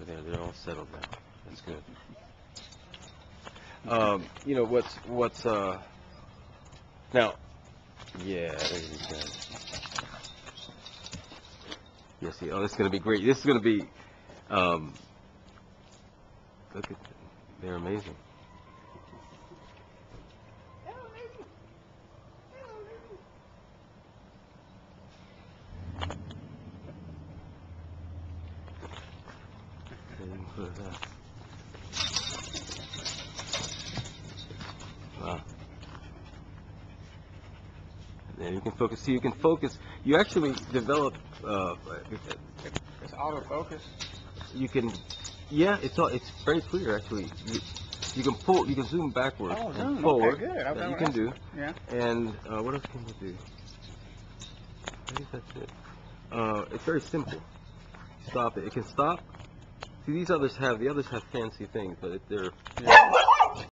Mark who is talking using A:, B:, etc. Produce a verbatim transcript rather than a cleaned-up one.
A: there. They're all settled now. That's good. Um, you know what's what's uh now? Yeah, there you go. Yeah, see, oh, this is gonna be great. This is gonna be. Um, look at them. They're amazing. Wow. And you can focus. See, you can focus. You actually develop. Uh,
B: It's autofocus.
A: you can. Yeah, it's all. It's very clear actually. You, you can pull. You can zoom backwards
B: Oh,
A: and
B: zoom.
A: forward.
B: Okay, good. I've
A: That you
B: never
A: can do.
B: asked. Yeah.
A: And uh, what else can you do? I think that's it. Uh, it's very simple. Stop it. It can stop. See, these others have. The others have fancy things, but if they're.
B: Yeah.